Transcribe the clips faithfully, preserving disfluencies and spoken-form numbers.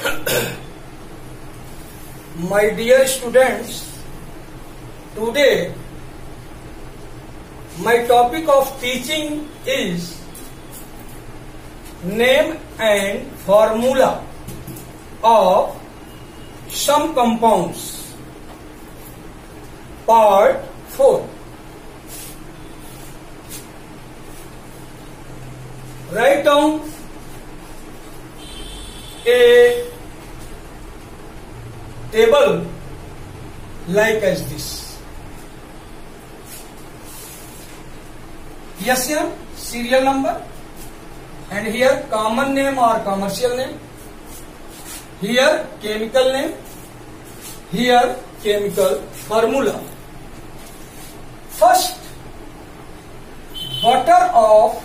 My dear students, today my topic of teaching is name and formula of some compounds, part four. Write down a table like as this. Yes, here serial number, and here common name or commercial name, here chemical name, here chemical formula. First, butter of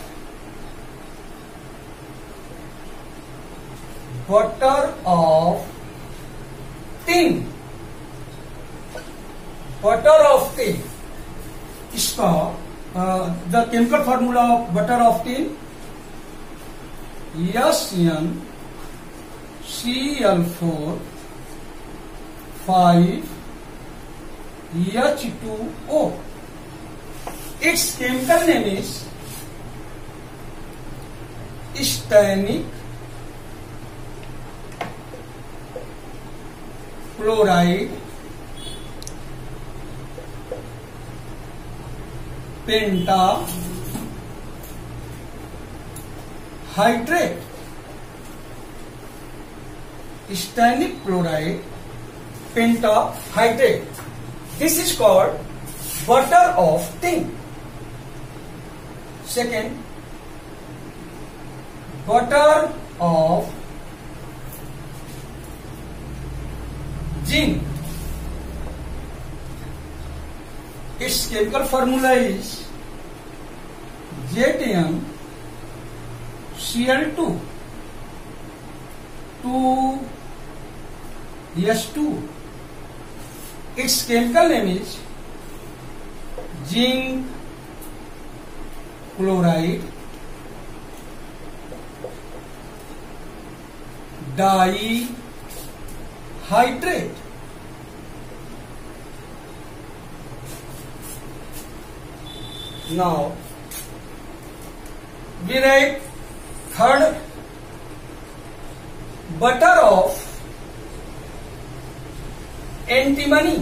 butter of tin, butter of tin. इसका the chemical formula of butter of tin, S N C L four five H two O. Its chemical name is stannic chloride penta hydrate. Stannic chloride penta hydrate. This is called butter of tin. Second, butter of zinc. Its chemical formula is Z n C L two two S two. Its chemical name is zinc chloride dihydrate. Now we write third, butter of antimony.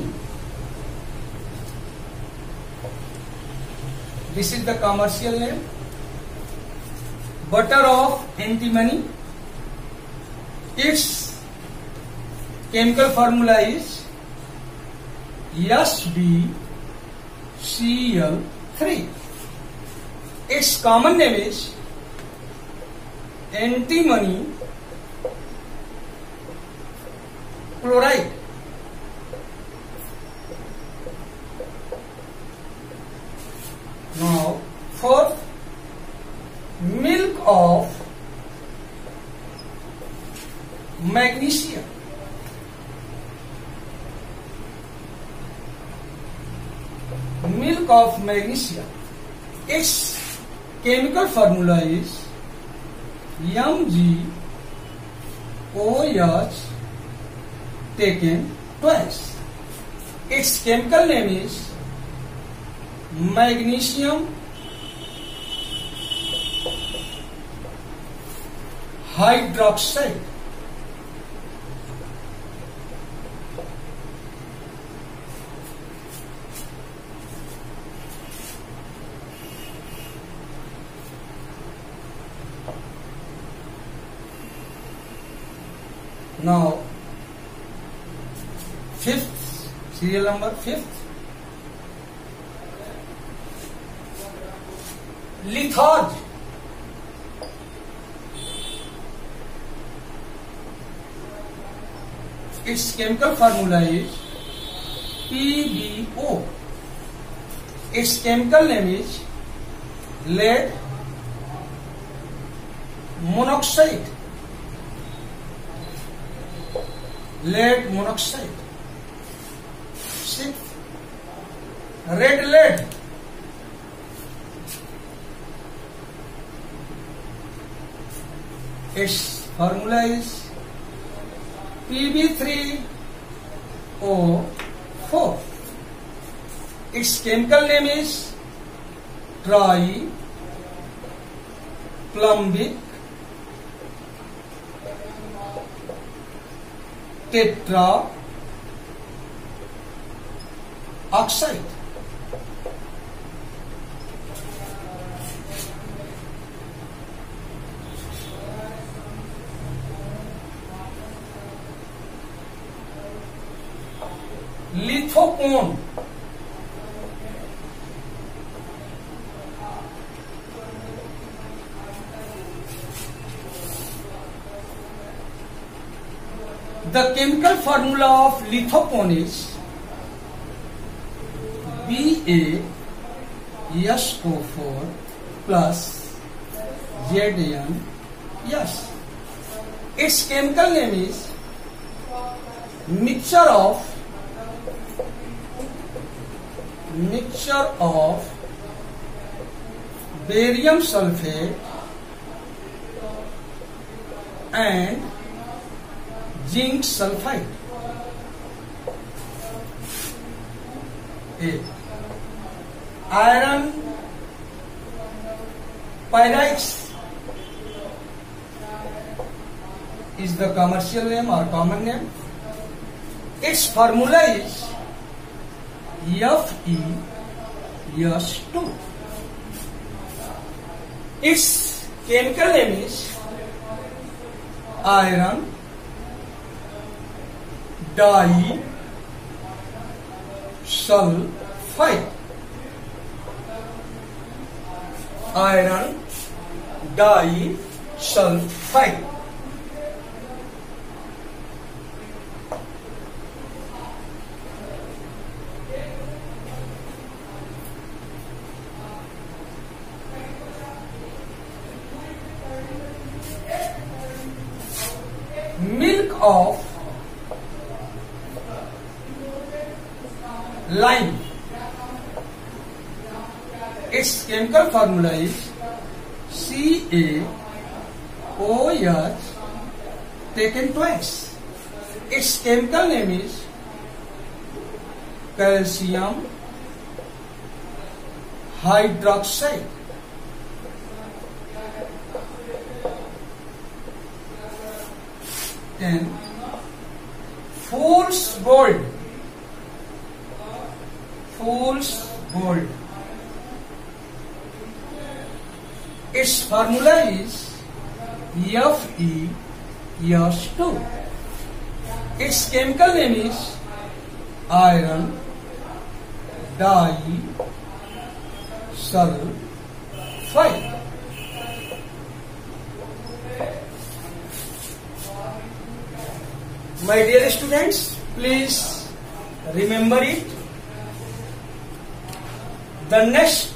This is the commercial name, butter of antimony. Its chemical formula is S B C L three. Its common name is antimony chloride. Now, fourth, milk of magnesia. Milk of magnesia. Its chemical formula is M G O H taken twice. Its chemical name is magnesium hydroxide. Now, fifth, serial number fifth, litharge. Its chemical formula is P B O. Its chemical name is lead monoxide. Lead monoxide. Sixth, red lead. Its formula is P b three O four. Its chemical name is triplumbic tetra oxide. Lithocone. The chemical formula of lithocone is B A S O four plus Z N S. Its chemical name is mixture of mixture of barium sulfate and zinc sulfide. A. Iron pyrites is the commercial name or common name. Its formula is F E S two. Its chemical name is iron disulfide. Iron disulfide. Milk of lime. Its chemical formula is C A O H taken twice. Its chemical name is calcium hydroxide. Then fool's gold. Fool's gold. Its formula is F E S two. Its chemical name is iron disulfide. My dear students, please remember it. The next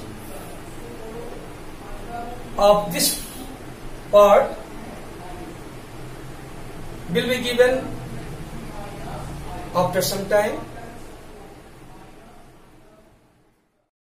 of this part will be given after some time.